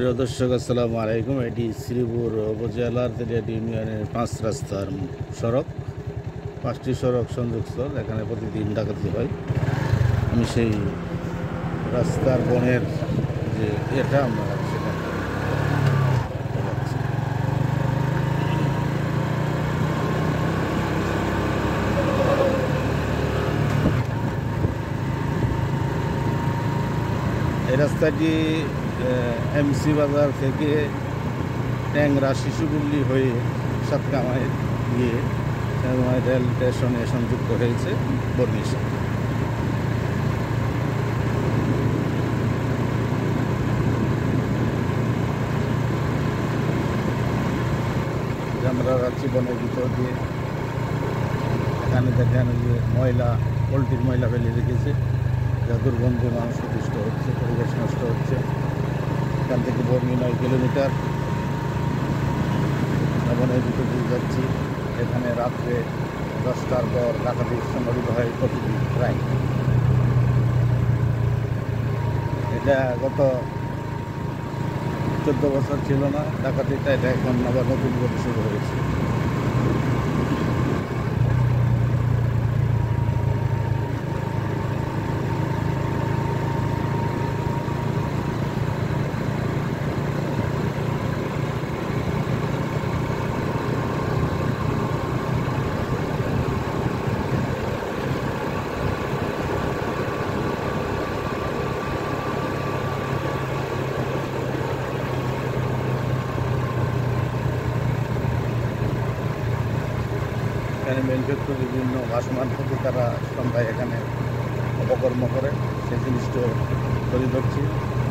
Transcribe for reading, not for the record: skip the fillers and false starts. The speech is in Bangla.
প্রিয় দর্শক, আসসালামু আলাইকুম। এটি শ্রীপুর উপজেলার তেলিয়াটি ইউনিয়নের 5 রাস্তার সড়ক। 5টি সড়ক সংযোগস্থল। এখানে প্রতিদিন ডাকাতি হয়। আমি সেই রাস্তার বনের যে এটা আমরা সেটা দেখাচ্ছি। এই রাস্তাটি এমসি বাজার থেকে ট্যাংরা শিশুগুল্লি হয়ে সাতকামায় গিয়ে রেল স্টেশনে সংযুক্ত হয়েছে বর্নির সাথে। আমরা যাচ্ছি বনের ভিতর দিয়ে। এখানে দেখেন যে ময়লা, পোলট্রির ময়লা ফেলে রেখেছে, যা দুর্গন্ধে মানুষ অতিষ্ঠ হচ্ছে, পরিবেশ নষ্ট হচ্ছে। এখান থেকে বর্নি 9 কিলোমিটার বনের ভিতর দিয়ে যাচ্ছি। এখানে রাত্রে 10টার পর ডাকাতি সংঘটিত হয় প্রতিদিন প্রায়। এটা গত 14 বছর ছিল না ডাকাতিটা, এটা এখন আবার নতুন করে শুরু হয়েছে। এখানে মেনফেক্টর বিভিন্ন ভাসমান থেকে তারা সন্ধ্যায় এখানে অপকর্ম করে, সেই জিনিসটা তুলে ধরছি।